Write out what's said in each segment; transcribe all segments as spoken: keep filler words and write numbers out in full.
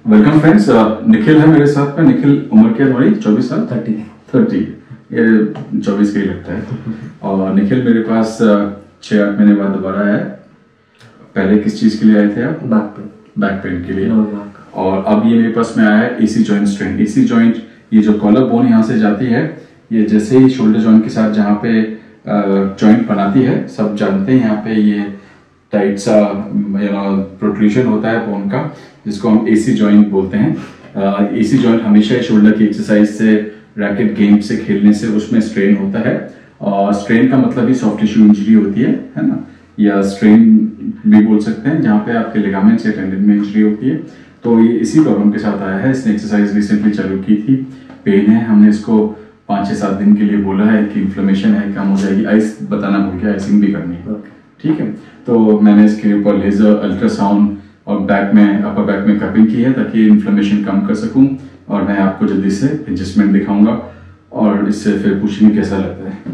Welcome friends, Nikhil है मेरे साथ में। निखिल, उम्र क्या है तुम्हारी? चौबीस साल? थर्टी थर्टी ये चौबीस का ही लगता है। और निखिल मेरे पास छः आठ महीने बाद दोबारा आया। पहले किस चीज़ के लिए आए थे आप? Back pain. बैक पेन के लिए। और अब ये मेरे पास में आया है AC joint strain. AC joint, ये जो कॉलर बोन यहाँ से जाती है, ये जैसे ही शोल्डर जॉइंट के साथ जहाँ पे जॉइंट बनाती है, सब जानते हैं यहाँ पे ये टाइट सा यू नो प्रोट्रूशन होता है बोन का, जिसको हम एसी जॉइंट बोलते हैं। एसी जॉइंट हमेशा शोल्डर की एक्सरसाइज से, रैकेट गेम से खेलने से उसमें स्ट्रेन होता है। और स्ट्रेन का मतलब ही सॉफ्ट टिश्यू इंजरी होती है है ना, या स्ट्रेन भी बोल सकते हैं, जहाँ पे आपके लिगामेंट्स या टेंडन में इंजरी होती है। तो ये इसी प्रॉब्लम के साथ आया है। इसने एक्सरसाइज रिसेंटली चालू की थी, पेन है, हमने इसको पाँच छः सात दिन के लिए बोला है कि इन्फ्लेमेशन है, कम हो जाएगी। आइस बताना भूल गया, आइसिंग भी करनी है, ठीक है। तो मैंने इसके ऊपर लेजर, अल्ट्रासाउंड और बैक में, अपर बैक में कपिंग की है ताकि इन्फ्लेमेशन कम कर सकूं। और मैं आपको जल्दी से एडजस्टमेंट दिखाऊंगा और इससे फिर पूछेंगे कैसा लगता है।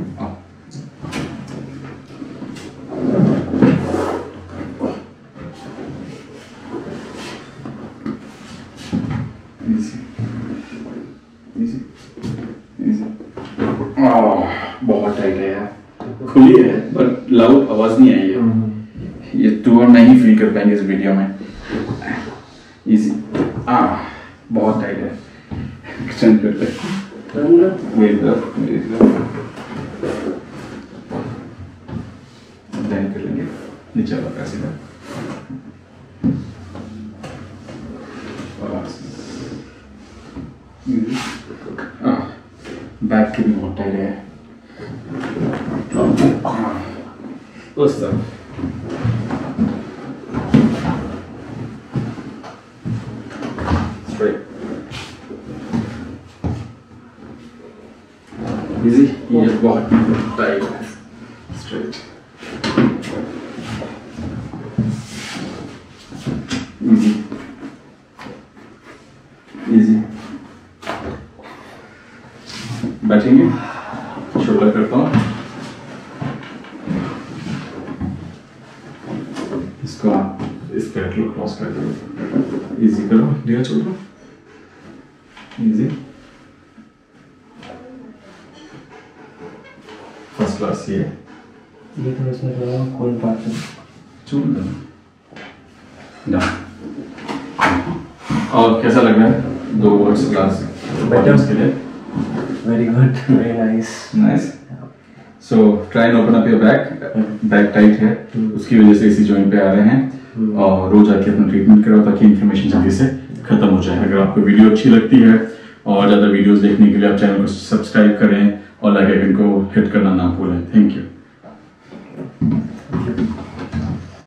बहुत टाइट है यार, खुली है बट लाउड आवाज नहीं आई है। ये टू और नहीं फील कर पाएंगे इस वीडियो में। इजी, आ बहुत टाइट है। एक्सटेंड करते हैं मेरी तरफ, मेरी तरफ कर लेंगे, नीचे वाला सीधा। बैक की भी बहुत टाइट है। उस तरफ इजी, ये बहुत टाइट है। Straight, easy easy. बैठेंगे, शोल्डर करता हूँ इसको, आप इस पैर को क्रॉस कर दो, इजी करो, ढीला छोड़ दो, इजी। फर्स्ट क्लास ये ये तो इसमें थोड़ा कोल्ड पार्ट है, छोड़ दो ना। और कैसा लग रहा है? दो वर्ड्स क्लास बेटर के लिए। Very good, very nice nice. So try and open up your back. Back tight है, उसकी वजह से इसी जॉइंट पे आ रहे हैं। और रोज आके अपना ट्रीटमेंट कराओ ताकि इन्फ्लेमेशन जल्दी से खत्म हो जाए। अगर आपको वीडियो अच्छी लगती है और ज़्यादा वीडियोस देखने के लिए आप चैनल को सब्सक्राइब करें और लाइक आइकन को हिट करना ना भूलें। Thank you.